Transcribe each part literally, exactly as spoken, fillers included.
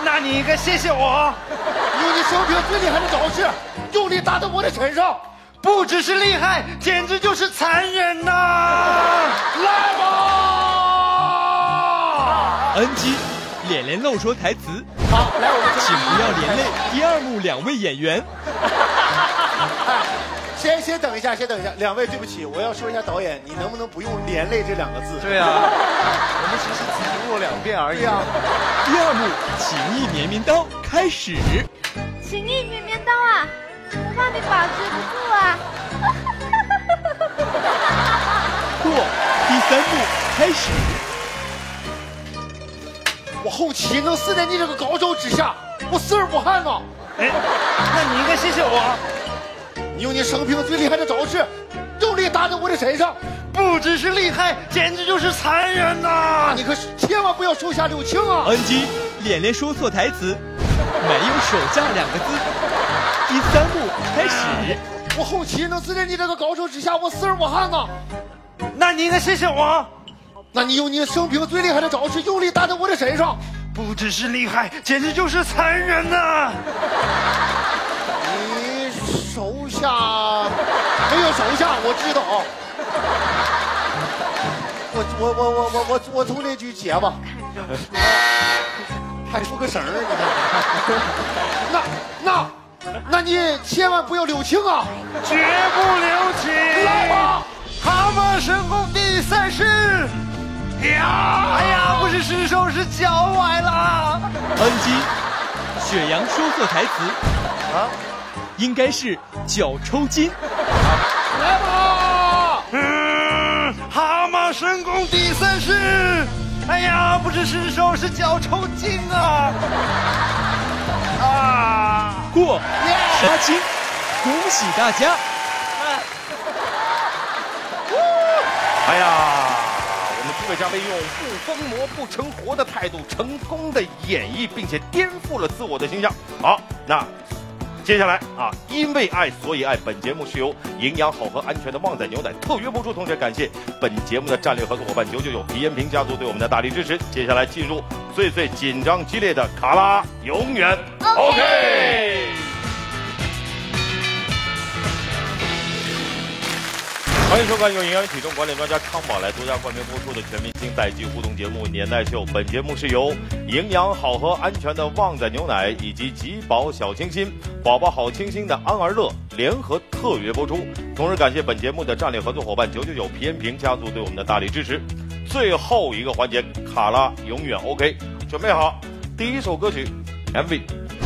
那你应该谢谢我， 用你生平最厉害的招式，用力打在我的身上， 不只是厉害，简直就是残忍呐！ 来吧 ！N G， 连连漏说台词。 好，来我们请不要连累第二幕两位演员。 先先等一下，先等一下，两位对不起，我要说一下导演，你能不能不用“连累”这两个字？ 对啊，我们只是重录两遍而已。 对啊。 第二幕《情义绵绵刀》开始。 情义绵绵刀啊，我怕你把持不住啊。 过，第三幕开始。 我后期能死在你这个高手之下，我死而不汗呐！ 哎，那你应该谢谢我。 你用你生平最厉害的招式，用力打在我的身上， 不只是厉害，简直就是残忍呐！ 你可是千万不要手下留情啊 ！N G， 连连说错台词，没有手下两个字。第三幕开始。 我后期能死在你这个高手之下，我死而不汗呐！ 那你应该谢谢我。 那你用你生平最厉害的招式，用力打在我的身上， 不只是厉害，简直就是残忍呐！ 你手下没有手下，我知道。我我我我我我我从这句接吧，还出个绳儿，你看。那那那你千万不要留情啊！ 绝不留情！ 来吧， 蛤蟆神功第三式。呀！哎呀，不是失手，是脚崴了。 N G， 雪阳说错台词， 啊， 应该是脚抽筋。 来吧！ 嗯，蛤蟆神功第三式。哎呀，不是失手，是脚抽筋啊！啊， 过，杀青，恭喜大家！ 哎呀！各位嘉宾用不疯魔不成活的态度，成功的演绎，并且颠覆了自我的形象。好，那接下来啊，因为爱所以爱，本节目是由营养好和安全的旺仔牛奶特约播出，同时感谢本节目的战略合作伙伴九九九皮炎平家族对我们的大力支持。接下来进入最最紧张激烈的卡拉永远 OK。OK 欢迎收看由营养与体重管理专家康宝来独家冠名播出的全明星代际互动节目《年代秀》。本节目是由营养好和安全的旺仔牛奶以及吉宝小清新、宝宝好清新的安儿乐联合特约播出。同时感谢本节目的战略合作伙伴九九九皮炎平家族对我们的大力支持。最后一个环节，卡拉永远 OK， 准备好，第一首歌曲 M V。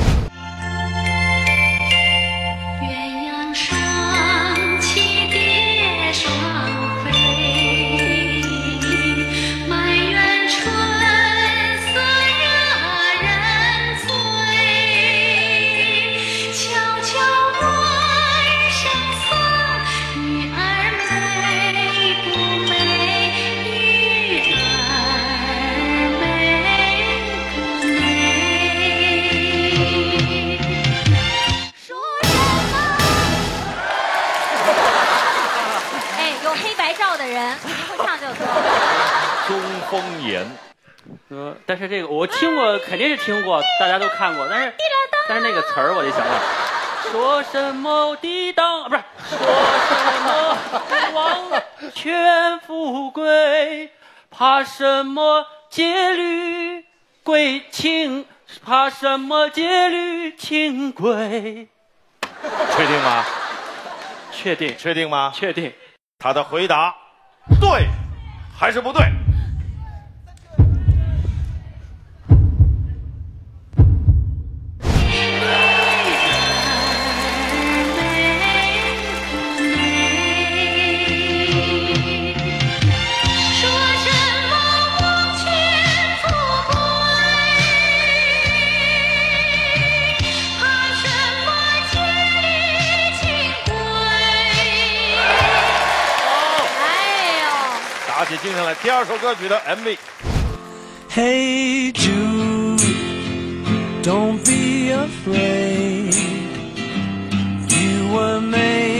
中风炎， 呃，但是这个我听过，肯定是听过，大家都看过，但是但是那个词儿我得想想，说什么抵挡，不是说什么王权富贵，怕什么戒律贵情，怕什么戒律清贵。 确定吗？ 确定。 确定吗？ 确定。 他的回答对还是不对？打起精神来，第二首歌曲的 M V。Hey Jude, don't be afraid. You were made